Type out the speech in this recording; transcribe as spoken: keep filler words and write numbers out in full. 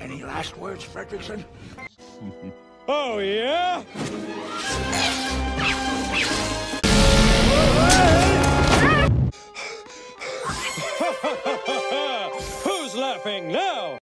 Any last words, Fredrickson? Oh, yeah? Who's laughing now?